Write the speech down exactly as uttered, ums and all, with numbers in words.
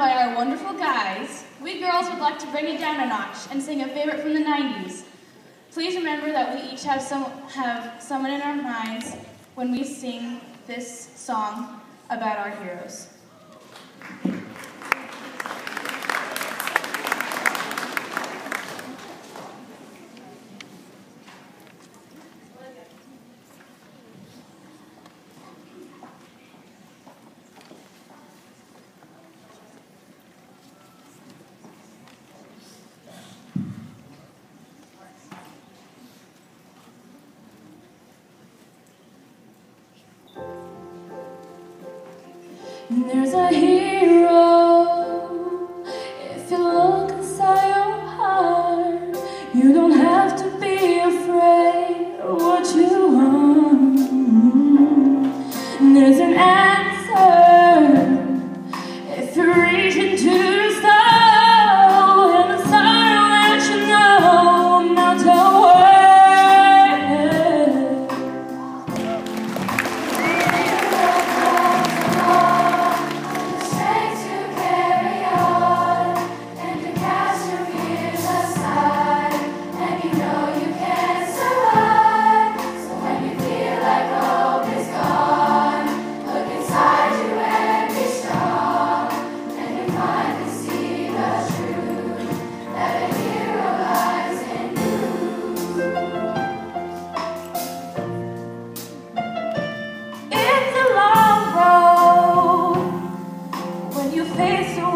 by our wonderful guys, we girls would like to bring it down a notch and sing a favorite from the nineties. Please remember that we each have, some, have someone in our minds when we sing this song about our heroes. There's a hero, if you look inside your heart, you don't have to be afraid of what you want. There's an answer, if you reach into the soul, and the sun will let you know, not to worry. Face